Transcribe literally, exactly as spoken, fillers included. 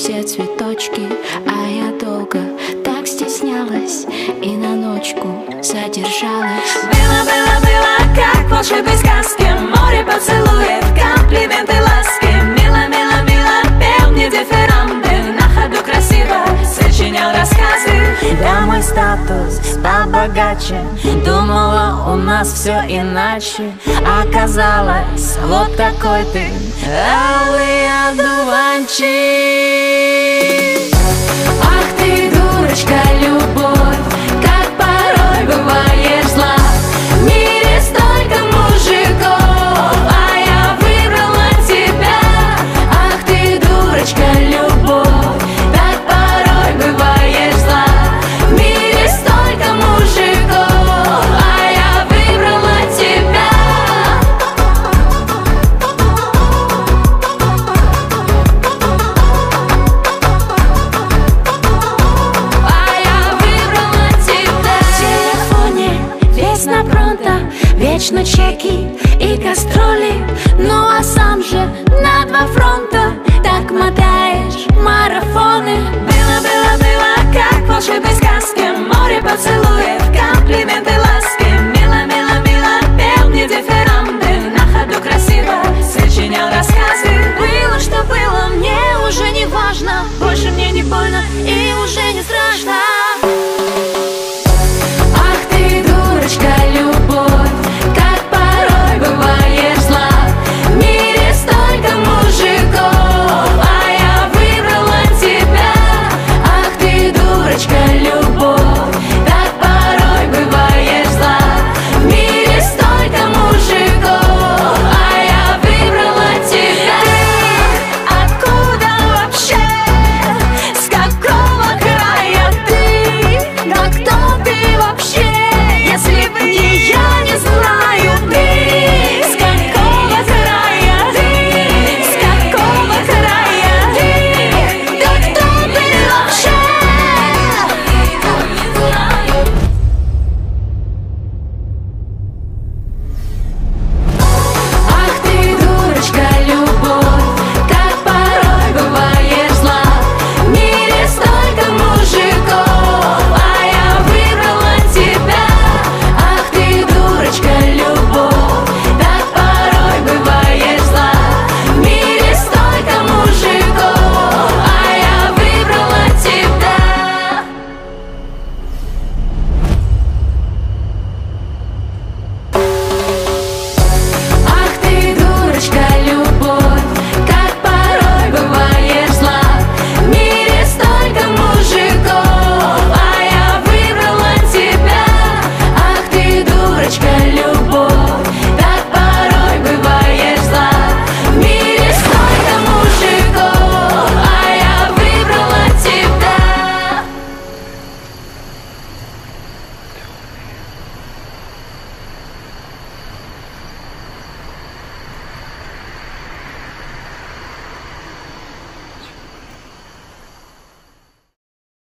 все цветочки, а я долго так стеснялась и на ночку задержалась. Было, было, было, как в волшебной сказке. Море поцелуев, комплименты, ласки. Мило, мило, мило, пел мне дифирамбы. На ходу красиво сочинял рассказы. Да, мой статус стал богаче. Думала, у нас все иначе. Оказалось, вот такой ты, алый одуванчик. Ах ты, дурочка, любовь, как порой бываешь зла. В мире столько мужиков, а я выбрала тебя. Ах ты, дурочка, любовь, как порой бываешь зла. В мире столько мужиков, а я выбрала тебя. На пронто, вечно чеки и гастроли. Ну а сам же на два фронта так мотаешь марафоны. Было, было, было, как в волшебной сказке. Море поцелуев, комплименты, ласки. Мило, мило, мило, пел мне дифирамбы. На ходу красиво сочинял рассказы. Было, что было, мне уже не важно. Больше мне не больно и